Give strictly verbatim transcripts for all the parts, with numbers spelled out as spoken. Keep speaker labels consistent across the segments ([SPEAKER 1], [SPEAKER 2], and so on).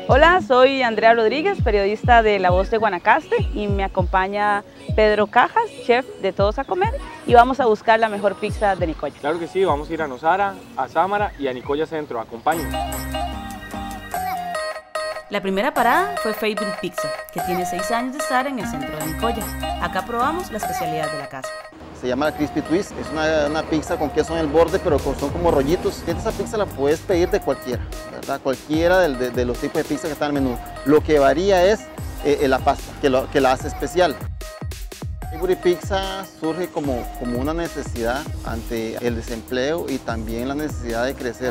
[SPEAKER 1] Hola, soy Andrea Rodríguez, periodista de La Voz de Guanacaste, y me acompaña Pedro Cajas, chef de Todos a Comer, y vamos a buscar la mejor pizza de Nicoya.
[SPEAKER 2] Claro que sí, vamos a ir a Nosara, a Sámara y a Nicoya Centro. Acompáñenos.
[SPEAKER 1] La primera parada fue Favorite Pizza, que tiene seis años de estar en el centro de Nicoya. Acá probamos la especialidad de la casa.
[SPEAKER 3] Se llama la Crispy Twist, es una, una pizza con queso en el borde, pero con, son como rollitos. Esa pizza la puedes pedir de cualquiera, ¿verdad? Cualquiera de, de, de los tipos de pizza que están en el menú. Lo que varía es eh, la pasta, que, lo, que la hace especial. Favorite Pizza surge como, como una necesidad ante el desempleo y también la necesidad de crecer.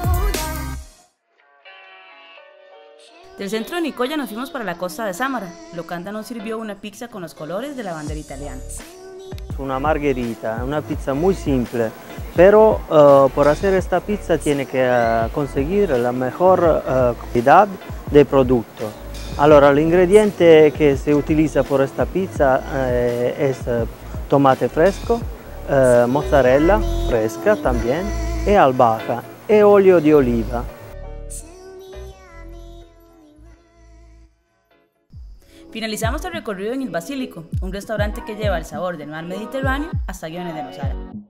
[SPEAKER 1] Del centro de Nicoya nos fuimos para la costa de Sámara. Locanda nos sirvió una pizza con los colores de la bandera italiana.
[SPEAKER 4] Una margherita, una pizza muy simple, pero uh, por hacer esta pizza tiene que uh, conseguir la mejor uh, calidad de producto. Allora, el ingrediente que se utiliza por esta pizza uh, es uh, tomate fresco, uh, mozzarella fresca también, y albahaca, y óleo de oliva.
[SPEAKER 1] Finalizamos el recorrido en El Basílico, un restaurante que lleva el sabor del mar Mediterráneo hasta Guiones de Nosara.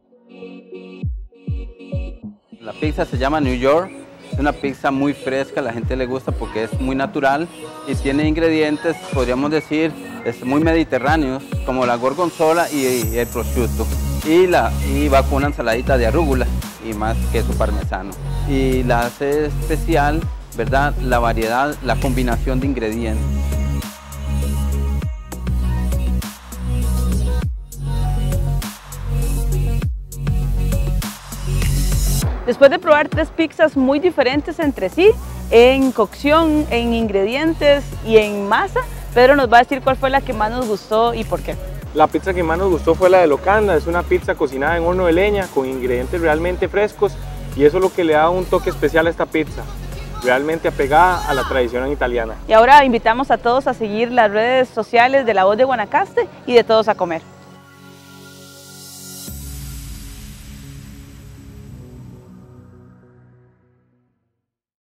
[SPEAKER 5] La pizza se llama New York, es una pizza muy fresca, a la gente le gusta porque es muy natural y tiene ingredientes, podríamos decir, es muy mediterráneos, como la gorgonzola y, y el prosciutto. Y, la, y va con una ensaladita de arúgula y más queso parmesano. Y la hace especial, ¿verdad?, la variedad, la combinación de ingredientes.
[SPEAKER 1] Después de probar tres pizzas muy diferentes entre sí, en cocción, en ingredientes y en masa, Pedro nos va a decir cuál fue la que más nos gustó y por qué.
[SPEAKER 2] La pizza que más nos gustó fue la de Locanda, es una pizza cocinada en horno de leña con ingredientes realmente frescos y eso es lo que le da un toque especial a esta pizza, realmente apegada a la tradición italiana.
[SPEAKER 1] Y ahora invitamos a todos a seguir las redes sociales de La Voz de Guanacaste y de Todos a Comer.